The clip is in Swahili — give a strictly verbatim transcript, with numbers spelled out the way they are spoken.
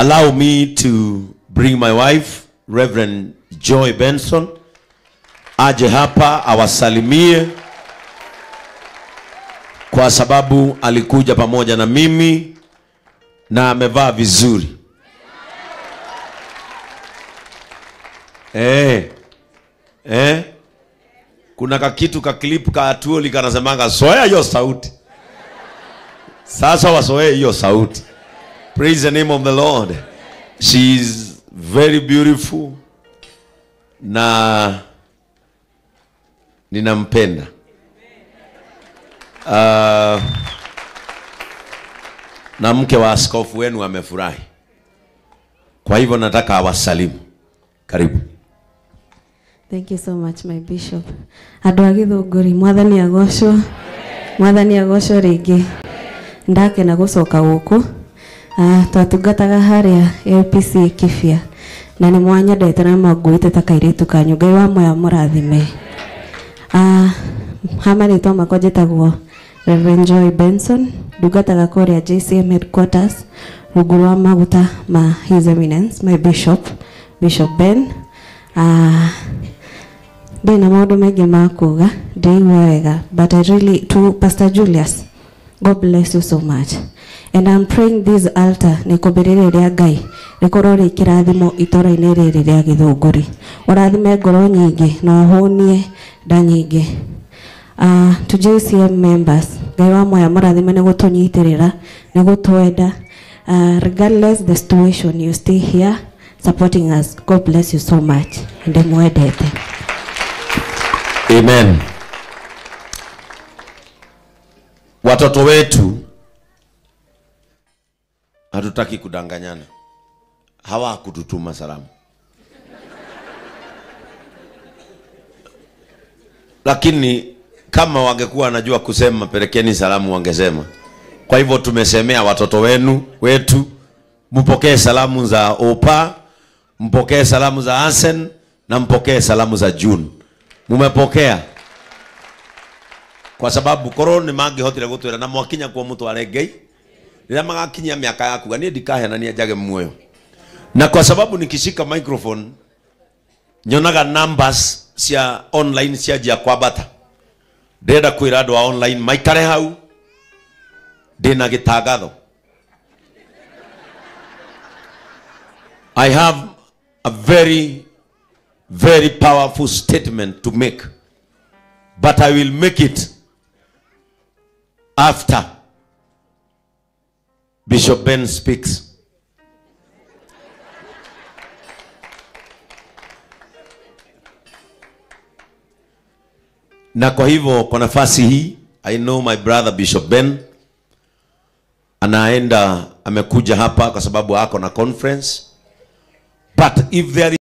allow me to bring my wife, Reverend Joy Benson, aje hapa awasalimie, kwa sababu alikuja pamoja na mimi na amevaa vizuri. Eh, eh, kuna kakitu ka clip ka atuoli kanasemanga soea hiyo sauti. Sasa wasoea hiyo sauti. Praise the name of the Lord. She is very beautiful na ninampenda. Uh, na mke wa askofu wenu amefurahi. Kwa hivyo nataka awasalimu. Karibu. Thank you so much, my bishop. Andũ a Gĩthũngũri, mwathani agocwo. Mwathani agocwo rĩngĩ. Ndake na gũcoka gũkũ. Ah, twatungataga harĩa L P C Kibia. Na nĩ mwanyendete na mangũĩte ta kairĩtu kanyu. Ngai wa moya mũrathime. Ah, hamarĩtwa makwa njĩtagwo Reverend Joy Benson. Ndungataga kũrĩa J C M headquarters. Rungu rwa maguta ma His Eminence, my bishop, Bishop Ben. Ah, Dina maundu mengi ma kuga, ndiigua wega, but I really, to Pastor Julius, God bless you so much. And I'm praying this altar nikubirire ria Ngai rikorwo ri kirathimo itora-ini riri ria Gĩthũngũri. Ũrathime ngoro nyingi na ũhũnie nda nyingi. Uh, to J C M members, Ngai wa moya mũrathime ni gũtũnyitirĩra, ni gũtwenda. Uh, regardless the situation, you stay here supporting us. God bless you so much. Ndi mwendete. Amen. Watoto wetu hatutaki kudanganyana. Hawakututuma salamu. Lakini kama wangekuwa wanajua kusema pelekeni salamu wangesema. Kwa hivyo tumesemea watoto wenu wetu mpokee salamu za Opa, mpokee salamu za Asen na mpokee salamu za June. Mumepokea? Kwa sababu koroni mangi hotire gutwira na mwakinya kwa mtu aregei. Nila magakinya miaka yaku gani ndikahe na niajage muoyo. Na kwa sababu nikishika microphone nyonaga numbers cia online cia jia kwa bata. Ndenda kwira andu online maikare hau. Ndina gitangatho. I have a very very powerful statement to make, but I will make it after Bishop Ben speaks. Na kwa hivyo kwa nafasi hii, I know my brother Bishop Ben anaenda amekuja hapa kwa sababu ako na conference, but if there